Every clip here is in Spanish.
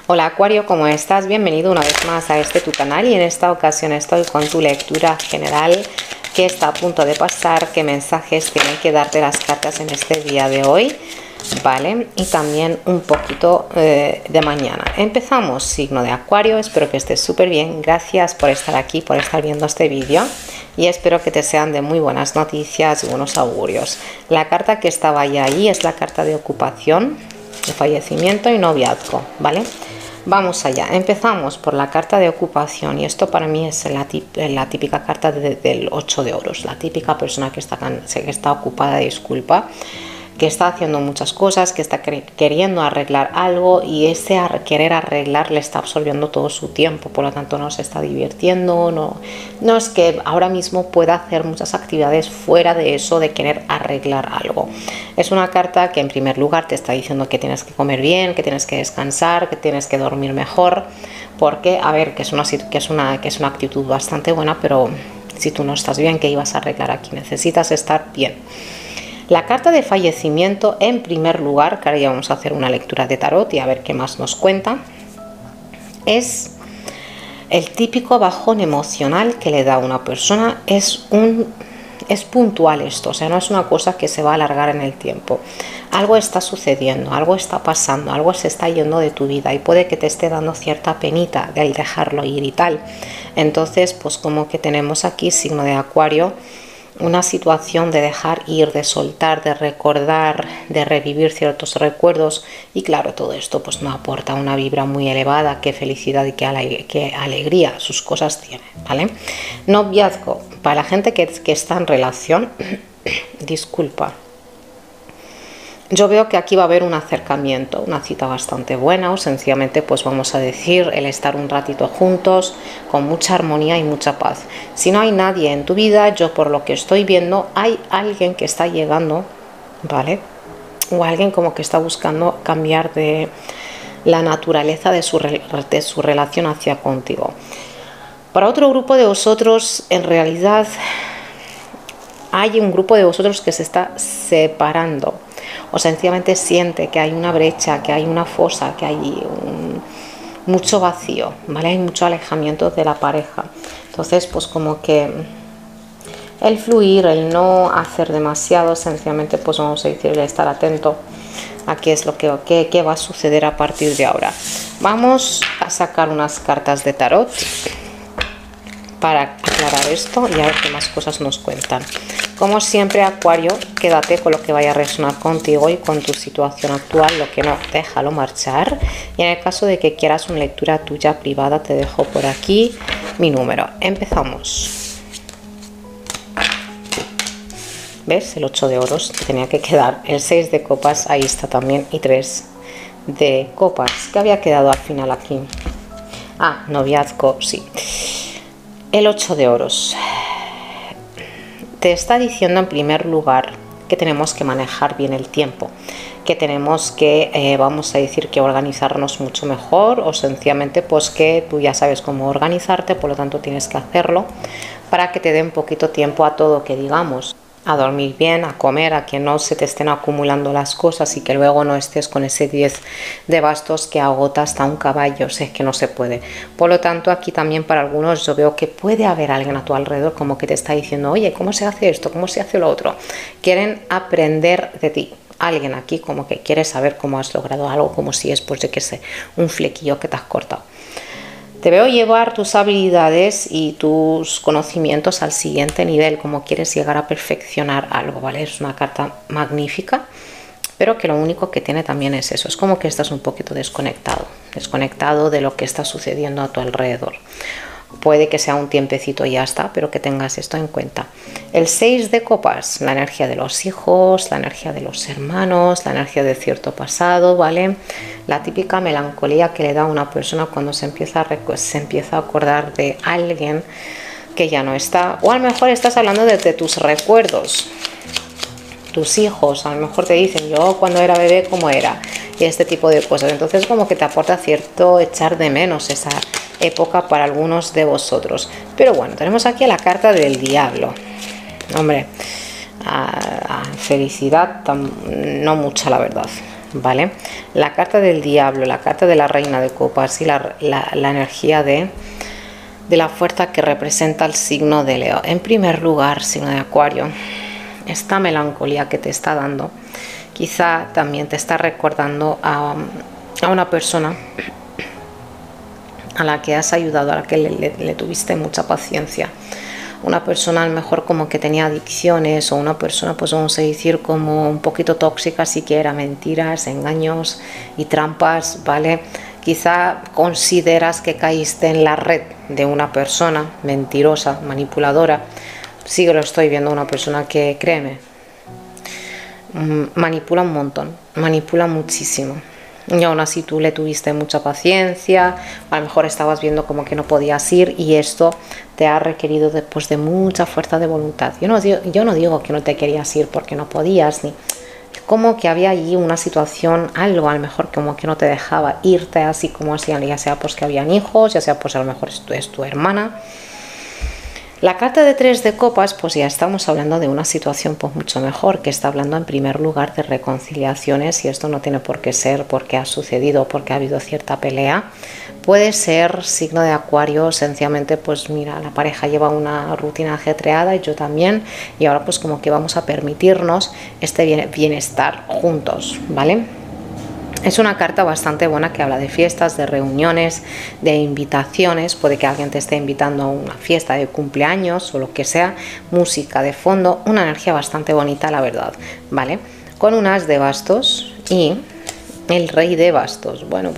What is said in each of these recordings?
Hola Acuario, ¿cómo estás? Bienvenido una vez más a tu canal y en esta ocasión estoy con tu lectura general. ¿Qué está a punto de pasar? ¿Qué mensajes tienen que darte las cartas en este día de hoy? Vale, y también un poquito de mañana. Empezamos, signo de Acuario, espero que estés súper bien. Gracias por estar aquí, por estar viendo este vídeo y espero que te sean de muy buenas noticias y buenos augurios. La carta que estaba ya ahí es la carta de ocupación, de fallecimiento y noviazgo, ¿vale? Vamos allá, empezamos por la carta de ocupación y esto para mí es la típica carta del 8 de oros, la típica persona que está ocupada, disculpa, que está haciendo muchas cosas, que está queriendo arreglar algo y ese querer arreglar le está absorbiendo todo su tiempo, por lo tanto no se está divirtiendo, no es que ahora mismo pueda hacer muchas actividades fuera de eso de querer arreglar algo. Es una carta que en primer lugar te está diciendo que tienes que comer bien, que tienes que descansar, que tienes que dormir mejor, porque a ver, que es una actitud bastante buena, pero si tú no estás bien, ¿qué ibas a arreglar aquí? Necesitas estar bien. La carta de fallecimiento, en primer lugar, que ahora ya vamos a hacer una lectura de tarot y a ver qué más nos cuenta, es el típico bajón emocional que le da a una persona. Es puntual esto, o sea, no es una cosa que se va a alargar en el tiempo. Algo está sucediendo, algo está pasando, algo se está yendo de tu vida y puede que te esté dando cierta penita de dejarlo ir y tal. Entonces, pues como que tenemos aquí, signo de Acuario, una situación de dejar ir, de soltar, de recordar, de revivir ciertos recuerdos y claro, todo esto pues no aporta una vibra muy elevada, qué felicidad y qué alegría sus cosas tienen, ¿vale? Noviazgo, para la gente que está en relación, disculpa. Yo veo que aquí va a haber un acercamiento, una cita bastante buena o sencillamente pues vamos a decir el estar un ratito juntos con mucha armonía y mucha paz. Si no hay nadie en tu vida, yo por lo que estoy viendo hay alguien que está llegando, ¿vale? O alguien como que está buscando cambiar de la naturaleza de su relación hacia contigo. Para otro grupo de vosotros, en realidad hay un grupo de vosotros que se está separando o sencillamente siente que hay una brecha, que hay una fosa, que hay mucho vacío, ¿vale? Hay mucho alejamiento de la pareja. Entonces, pues como que el fluir, el no hacer demasiado, sencillamente pues vamos a decir el estar atento a qué es lo que va a suceder a partir de ahora. Vamos a sacar unas cartas de tarot para aclarar esto y a ver qué más cosas nos cuentan. Como siempre, Acuario, quédate con lo que vaya a resonar contigo y con tu situación actual, lo que no, déjalo marchar. Y en el caso de que quieras una lectura tuya privada, te dejo por aquí mi número. Empezamos. ¿Ves? El 8 de oros, tenía que quedar. El 6 de copas, ahí está también, y 3 de copas. ¿Qué había quedado al final aquí? Ah, noviazgo, sí. El 8 de oros te está diciendo en primer lugar que tenemos que manejar bien el tiempo, que tenemos que, vamos a decir, que organizarnos mucho mejor o sencillamente pues que tú ya sabes cómo organizarte, por lo tanto tienes que hacerlo para que te dé un poquito tiempo a todo, que digamos, a dormir bien, a comer, a que no se te estén acumulando las cosas y que luego no estés con ese 10 de bastos que agota hasta un caballo, o sea, es que no se puede. Por lo tanto, aquí también para algunos yo veo que puede haber alguien a tu alrededor como que te está diciendo, oye, ¿cómo se hace esto? ¿Cómo se hace lo otro? Quieren aprender de ti. Alguien aquí como que quiere saber cómo has logrado algo, como si es, pues, yo qué sé, un flequillo que te has cortado. Te veo llevar tus habilidades y tus conocimientos al siguiente nivel, como quieres llegar a perfeccionar algo, ¿vale? Es una carta magnífica, pero que lo único que tiene también es eso, es como que estás un poquito desconectado de lo que está sucediendo a tu alrededor. Puede que sea un tiempecito y ya está, pero que tengas esto en cuenta. El 6 de copas, la energía de los hijos, la energía de los hermanos, la energía de cierto pasado, ¿vale? La típica melancolía que le da a una persona cuando se empieza a acordar de alguien que ya no está. O a lo mejor estás hablando de tus recuerdos. Tus hijos a lo mejor te dicen, yo cuando era bebé, ¿cómo era? Y este tipo de cosas. Entonces como que te aporta cierto echar de menos esa época para algunos de vosotros. Pero bueno, tenemos aquí a la carta del diablo. Hombre, felicidad no mucha, la verdad. ¿vale? La carta del diablo, la carta de la reina de copas y la energía de la fuerza que representa el signo de Leo. En primer lugar, signo de Acuario, esta melancolía que te está dando, quizá también te está recordando a una persona a la que has ayudado, a la que le tuviste mucha paciencia. Una persona a lo mejor como que tenía adicciones, o una persona, pues vamos a decir, como un poquito tóxica, así que era mentiras, engaños y trampas, ¿vale? Quizá consideras que caíste en la red de una persona mentirosa, manipuladora. Sí que lo estoy viendo, una persona que, créeme, manipula un montón, manipula muchísimo. Y aún así tú le tuviste mucha paciencia, a lo mejor estabas viendo como que no podías ir, y esto te ha requerido después de mucha fuerza de voluntad. Yo no digo que no te querías ir porque no podías, ni como que había allí una situación, algo a lo mejor como que no te dejaba irte así como así, ya sea pues que habían hijos, ya sea pues a lo mejor es tu hermana. La carta de 3 de copas, pues ya estamos hablando de una situación pues mucho mejor, que está hablando en primer lugar de reconciliaciones, y esto no tiene por qué ser porque ha sucedido, porque ha habido cierta pelea. Puede ser signo de Acuario, sencillamente pues mira, la pareja lleva una rutina ajetreada y yo también, y ahora pues como que vamos a permitirnos este bienestar juntos, ¿vale? Es una carta bastante buena que habla de fiestas, de reuniones, de invitaciones. Puede que alguien te esté invitando a una fiesta de cumpleaños o lo que sea, música de fondo, una energía bastante bonita, la verdad, ¿vale? Con un as de bastos y el rey de bastos. Bueno.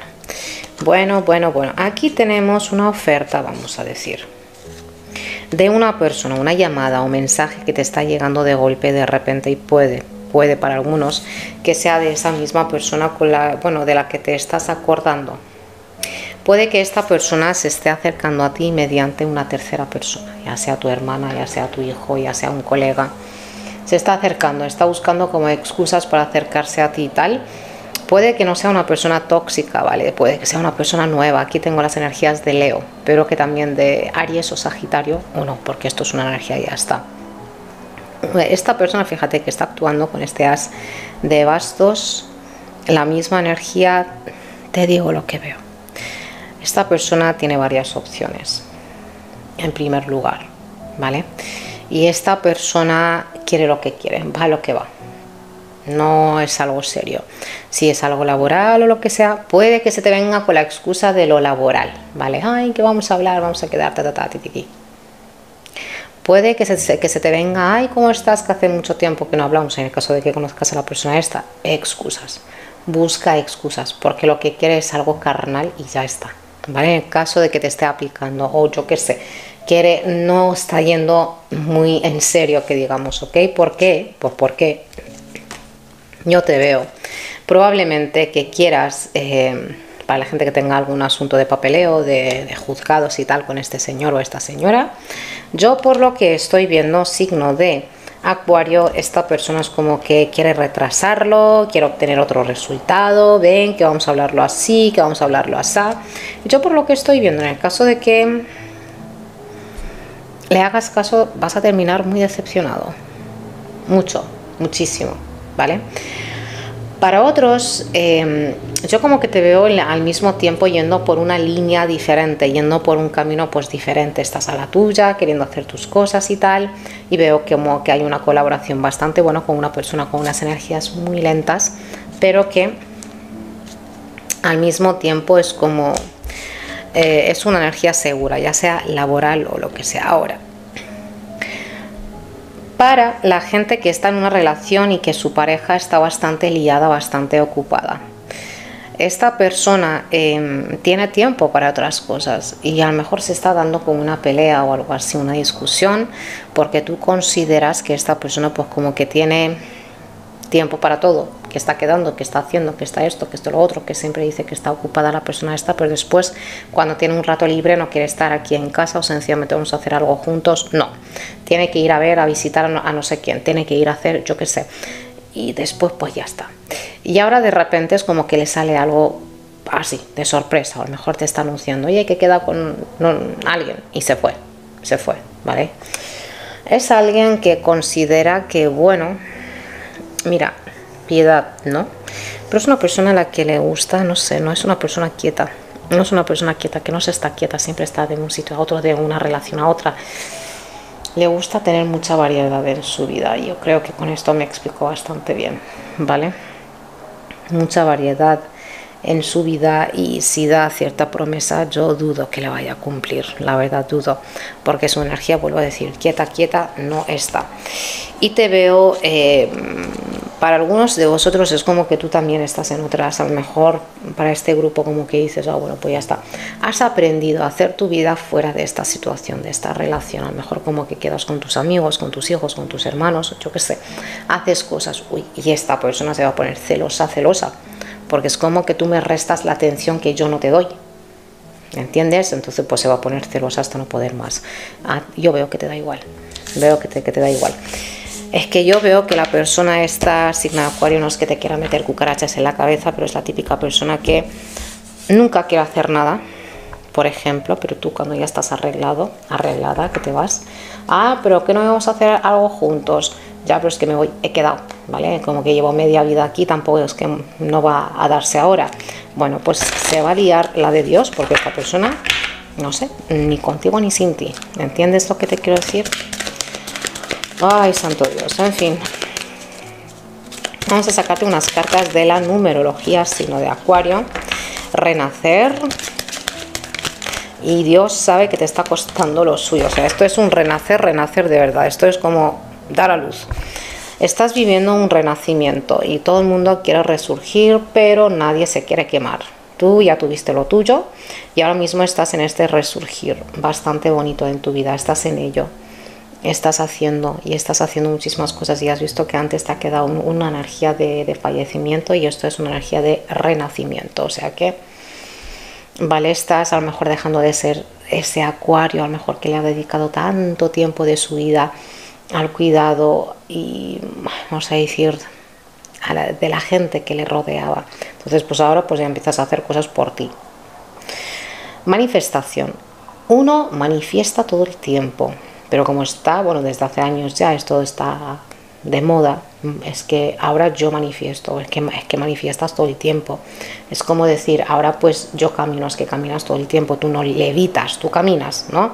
Aquí tenemos una oferta, vamos a decir, de una persona, una llamada o mensaje que te está llegando de golpe, de repente, y puede para algunos que sea de esa misma persona de la que te estás acordando. Puede que esta persona se esté acercando a ti mediante una tercera persona, ya sea tu hermana, ya sea tu hijo, ya sea un colega. Se está acercando, está buscando como excusas para acercarse a ti y tal. Puede que no sea una persona tóxica, ¿vale? Puede que sea una persona nueva. Aquí tengo las energías de Leo, pero que también de Aries o Sagitario, o no, porque esto es una energía y ya está. Esta persona, fíjate que está actuando con este as de bastos, la misma energía. Te digo lo que veo. Esta persona tiene varias opciones, en primer lugar, ¿vale? Y esta persona quiere lo que quiere, va a lo que va. No es algo serio. Si es algo laboral o lo que sea, puede que se te venga con la excusa de lo laboral, ¿vale? Ay, que vamos a hablar, vamos a quedar, titi. Puede que se te venga, ay, ¿cómo estás? Que hace mucho tiempo que no hablamos. En el caso de que conozcas a la persona esta, excusas. Busca excusas, porque lo que quiere es algo carnal y ya está, ¿vale? En el caso de que te esté aplicando, o yo qué sé, no está yendo muy en serio, que digamos, ¿ok? ¿Por qué? Pues porque yo te veo probablemente que quieras, para la gente que tenga algún asunto de papeleo, de juzgados y tal con este señor o esta señora, yo por lo que estoy viendo, signo de Acuario, esta persona es como que quiere retrasarlo, quiere obtener otro resultado, ven que vamos a hablarlo así, que vamos a hablarlo así. Yo por lo que estoy viendo, en el caso de que le hagas caso, vas a terminar muy decepcionado, muchísimo, ¿vale? Para otros, yo como que te veo al mismo tiempo yendo por una línea diferente, yendo por un camino pues diferente. Estás a la tuya, queriendo hacer tus cosas y tal, y veo como que hay una colaboración bastante buena con una persona con unas energías muy lentas, pero que al mismo tiempo es como, es una energía segura, ya sea laboral o lo que sea. Ahora, para la gente que está en una relación y que su pareja está bastante liada, bastante ocupada, esta persona tiene tiempo para otras cosas, y a lo mejor se está dando con una pelea o algo así, una discusión, porque tú consideras que esta persona pues como que tiene tiempo para todo, que está quedando, que está haciendo, que está esto, que esto lo otro, que siempre dice que está ocupada la persona esta, pero después cuando tiene un rato libre no quiere estar aquí en casa, o sencillamente vamos a hacer algo juntos. No, tiene que ir a ver, a visitar a no sé quién, tiene que ir a hacer yo qué sé, y después pues ya está. Y ahora de repente es como que le sale algo así de sorpresa, o a lo mejor te está anunciando, oye, que queda con alguien, y se fue, ¿vale? Es alguien que considera que, bueno, mira, piedad, ¿no? pero es una persona a la que le gusta, no sé, no es una persona quieta. No es una persona quieta, que no se está quieta, siempre está de un sitio a otro, de una relación a otra. Le gusta tener mucha variedad en su vida. Yo creo que con esto me explico bastante bien, ¿vale? Mucha variedad en su vida, y si da cierta promesa, yo dudo que la vaya a cumplir, la verdad dudo, porque su energía, vuelvo a decir, quieta, quieta no está. Y te veo, para algunos de vosotros es como que tú también estás en otras, a lo mejor para este grupo como que dices, ah, bueno, pues ya está, has aprendido a hacer tu vida fuera de esta situación, de esta relación, a lo mejor como que quedas con tus amigos, con tus hijos, con tus hermanos, yo qué sé, haces cosas, uy, y esta persona se va a poner celosa, celosa, porque es como que tú me restas la atención que yo no te doy, ¿entiendes? Entonces pues se va a poner celosa hasta no poder más. Yo veo que te da igual, veo que te da igual. Es que yo veo que la persona esta, signo de Acuario, no es que te quiera meter cucarachas en la cabeza, pero es la típica persona que nunca quiere hacer nada, por ejemplo, pero tú cuando ya estás arreglado, arreglada, que te vas, pero que no vamos a hacer algo juntos, ya, pero es que me voy, he quedado, ¿vale? Como que llevo media vida aquí, tampoco es que no va a darse ahora. Bueno, pues se va a liar la de Dios, porque esta persona, no sé, ni contigo ni sin ti, ¿entiendes lo que te quiero decir? Ay, santo Dios, en fin. Vamos a sacarte unas cartas de la numerología, signo de Acuario. Renacer. Y Dios sabe que te está costando lo suyo. O sea, esto es un renacer, renacer de verdad. Esto es como dar a luz. Estás viviendo un renacimiento y todo el mundo quiere resurgir, pero nadie se quiere quemar. Tú ya tuviste lo tuyo y ahora mismo estás en este resurgir bastante bonito en tu vida. Estás en ello. Estás haciendo muchísimas cosas, y has visto que antes te ha quedado una energía de fallecimiento, y esto es una energía de renacimiento. O sea que, vale, estás a lo mejor dejando de ser ese Acuario, a lo mejor que le ha dedicado tanto tiempo de su vida al cuidado y, vamos a decir, de la gente que le rodeaba. Entonces pues ahora pues ya empiezas a hacer cosas por ti. Manifestación. Uno manifiesta todo el tiempo, pero como está, bueno, desde hace años ya esto está de moda, es que ahora yo manifiesto, es que manifiestas todo el tiempo. Es como decir, ahora pues yo camino, es que caminas todo el tiempo, tú no levitas, tú caminas, ¿no?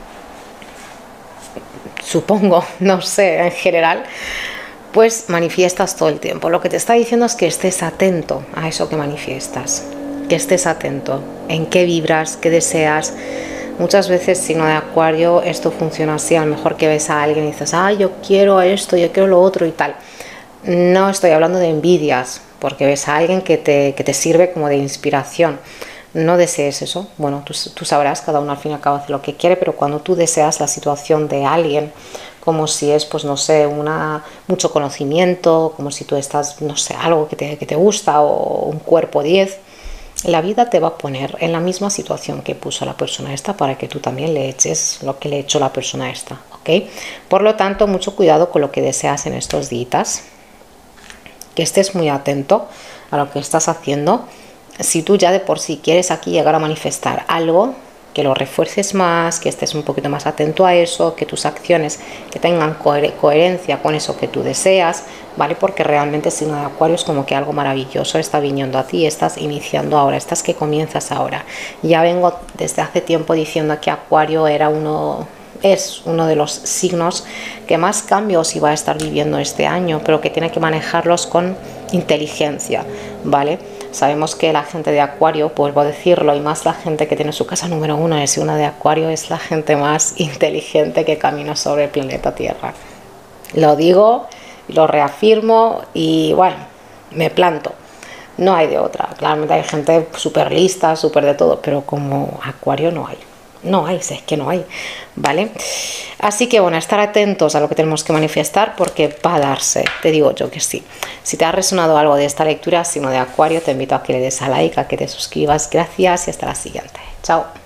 Supongo, no sé, en general, pues manifiestas todo el tiempo. Lo que te está diciendo es que estés atento a eso que manifiestas, que estés atento en qué vibras, qué deseas. Muchas veces, signo de Acuario, esto funciona así, a lo mejor que ves a alguien y dices, yo quiero esto, yo quiero lo otro y tal. No estoy hablando de envidias, porque ves a alguien que te sirve como de inspiración. No desees eso. Bueno, tú sabrás, cada uno al fin y al cabo hace lo que quiere, pero cuando tú deseas la situación de alguien, como si es, pues no sé, mucho conocimiento, como si tú estás, no sé, algo que te gusta, o un cuerpo 10, la vida te va a poner en la misma situación que puso la persona esta, para que tú también le eches lo que le echó la persona esta, ¿ok? Por lo tanto, mucho cuidado con lo que deseas en estos días, que estés muy atento a lo que estás haciendo. Si tú ya de por sí quieres aquí llegar a manifestar algo, que lo refuerces más, que estés un poquito más atento a eso, que tus acciones que tengan coherencia con eso que tú deseas, ¿vale? Porque realmente, signo de Acuario, es como que algo maravilloso está viniendo a ti, estás iniciando ahora, estás que comienzas ahora. Ya vengo desde hace tiempo diciendo que Acuario es uno de los signos que más cambios iba a estar viviendo este año, pero que tiene que manejarlos con inteligencia, ¿vale? Sabemos que la gente de Acuario, vuelvo a decirlo, y más la gente que tiene su casa número 1 es una de Acuario, es la gente más inteligente que camina sobre el planeta Tierra. Lo digo, lo reafirmo y bueno, me planto. No hay de otra. Claramente hay gente súper lista, súper de todo, pero como Acuario no hay. No hay, es que no hay, ¿vale? Así que bueno, estar atentos a lo que tenemos que manifestar, porque va a darse, te digo yo que sí. Si te ha resonado algo de esta lectura, signo de Acuario, te invito a que le des a like, a que te suscribas. Gracias y hasta la siguiente. Chao.